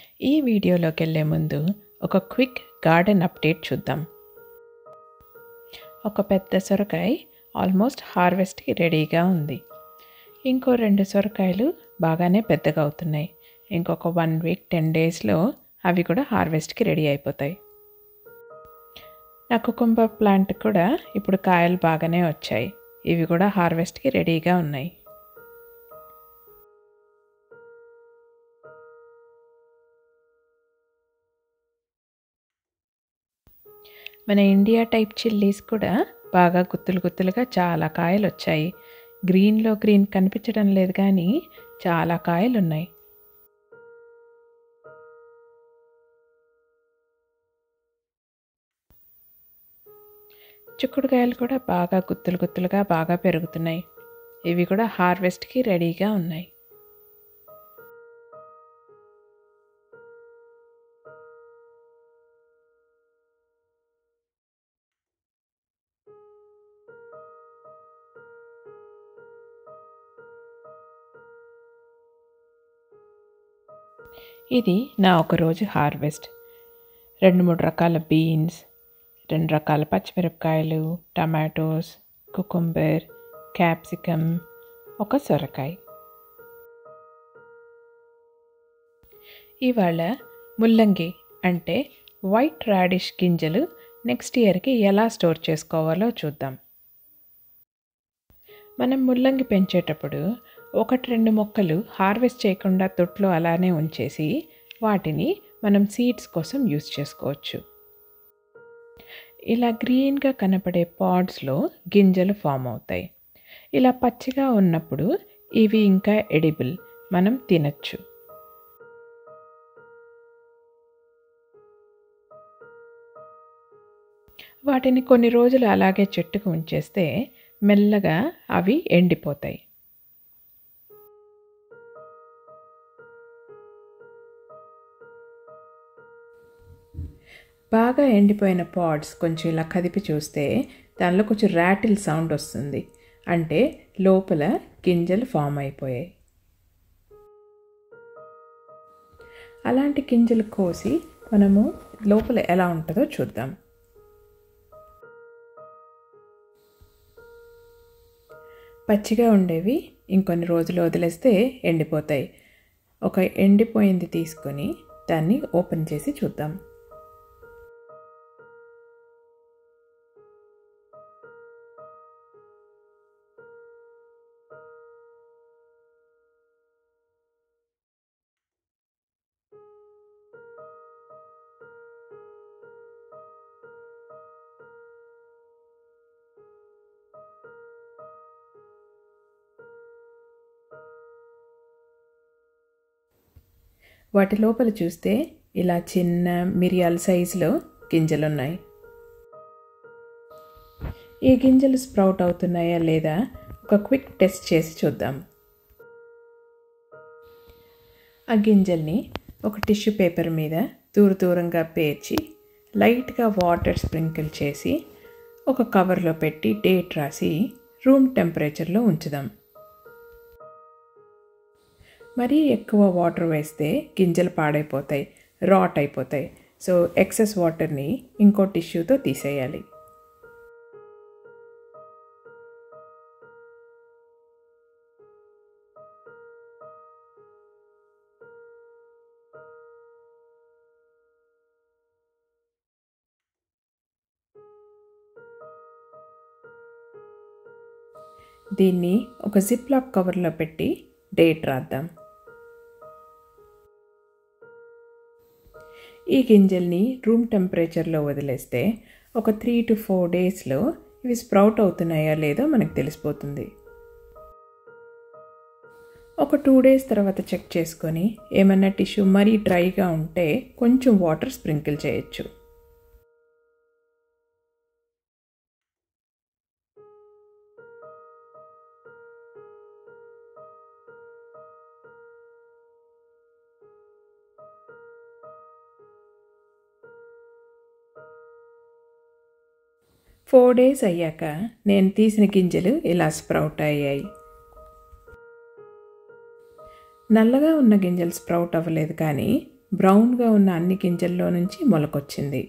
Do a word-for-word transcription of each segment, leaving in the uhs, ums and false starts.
ఈ వీడియోలోకి వెళ్ళే ముందు ఒక క్విక్ గార్డెన్ అప్డేట్ చూద్దాం. ఒక పెద్ద సొరకాయ ఆల్మోస్ట్ హార్వెస్ట్కి రెడీగా ఉంది. ఇంకో రెండు సొరకాయలు బాగానే పెద్దగా అవుతున్నాయి. ఇంకొక వన్ వీక్ టెన్ డేస్లో అవి కూడా హార్వెస్ట్కి రెడీ అయిపోతాయి. నా కుకుంబర్ ప్లాంట్ కూడా ఇప్పుడు కాయలు బాగానే వచ్చాయి. ఇవి కూడా హార్వెస్ట్కి రెడీగా ఉన్నాయి. మన ఇండియా టైప్ చిల్లీస్ కూడా బాగా గుత్తులు గుత్తులుగా చాలా కాయలు వచ్చాయి. గ్రీన్లో గ్రీన్ కనిపించడం లేదు కానీ చాలా కాయలు ఉన్నాయి. చిక్కుడుకాయలు కూడా బాగా గుత్తులు గుత్తులుగా బాగా పెరుగుతున్నాయి. ఇవి కూడా హార్వెస్ట్కి రెడీగా ఉన్నాయి. ఇది నా ఒకరోజు హార్వెస్ట్. రెండు మూడు రకాల బీన్స్, రెండు రకాల పచ్చిమిరపకాయలు, టమాటోస్, కుకుంబర్, క్యాప్సికమ్, ఒక సొరకాయ. ఇవాళ ముల్లంగి అంటే వైట్ రాడిష్ గింజలు నెక్స్ట్ ఇయర్కి ఎలా స్టోర్ చేసుకోవాలో చూద్దాం. మనం ముల్లంగి పెంచేటప్పుడు ఒకటి రెండు మొక్కలు హార్వెస్ట్ చేయకుండా తొట్లో అలానే ఉంచేసి వాటిని మనం సీడ్స్ కోసం యూస్ చేసుకోవచ్చు. ఇలా గ్రీన్గా కనపడే పాడ్స్లో గింజలు ఫామ్ అవుతాయి. ఇలా పచ్చిగా ఉన్నప్పుడు ఇవి ఇంకా ఎడిబుల్, మనం తినచ్చు. వాటిని కొన్ని రోజులు అలాగే చెట్టుకు ఉంచేస్తే మెల్లగా అవి ఎండిపోతాయి. బాగా ఎండిపోయిన పాడ్స్ కొంచెం ఇలా కదిపి చూస్తే దానిలో కొంచెం ర్యాటిల్ సౌండ్ వస్తుంది. అంటే లోపల గింజలు ఫామ్ అయిపోయాయి. అలాంటి గింజలు కోసి మనము లోపల ఎలా ఉంటుందో చూద్దాం. పచ్చిగా ఉండేవి ఇంకొన్ని రోజులు వదిలేస్తే ఎండిపోతాయి. ఒక ఎండిపోయింది తీసుకొని దాన్ని ఓపెన్ చేసి చూద్దాం. వాటి లోపల చూస్తే ఇలా చిన్న మిరియాల సైజులో గింజలున్నాయి. ఈ గింజలు స్ప్రౌట్ అవుతున్నాయా లేదా ఒక క్విక్ టెస్ట్ చేసి చూద్దాం. ఆ గింజల్ని ఒక టిష్యూ పేపర్ మీద దూర దూరంగా పేర్చి లైట్గా వాటర్ స్ప్రింకిల్ చేసి ఒక కవర్లో పెట్టి డేట్ రాసి రూమ్ టెంపరేచర్లో ఉంచుదాం. మరీ ఎక్కువ వాటర్ వేస్తే గింజలు పాడైపోతాయి, రాట్ అయిపోతాయి. సో ఎక్సెస్ వాటర్ని ఇంకో టిష్యూతో తీసేయాలి. దీన్ని ఒక జిప్లాక్ కవర్లో పెట్టి డేట్ రాద్దాం. ఈ గింజల్ని రూమ్ టెంపరేచర్లో వదిలేస్తే ఒక త్రీ టు ఫోర్ డేస్లో ఇవి స్ప్రౌట్ అవుతున్నాయా లేదో మనకు తెలిసిపోతుంది. ఒక టూ డేస్ తర్వాత చెక్ చేసుకొని ఏమన్నా టిష్యూ మరీ డ్రైగా ఉంటే కొంచెం వాటర్ స్ప్రింకిల్ చేయొచ్చు. ఫోర్ డేస్ అయ్యాక నేను తీసిన గింజలు ఇలా స్ప్రౌట్ అయ్యాయి. నల్లగా ఉన్న గింజలు స్ప్రౌట్ అవ్వలేదు కానీ బ్రౌన్గా ఉన్న అన్ని గింజల్లో నుంచి మొలకొచ్చింది.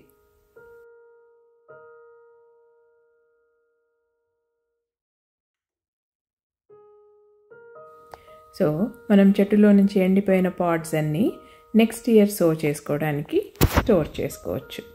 సో మనం చెట్టులో నుంచి ఎండిపోయిన పాడ్స్ అన్నీ నెక్స్ట్ ఇయర్ సో చేసుకోవడానికి స్టోర్ చేసుకోవచ్చు.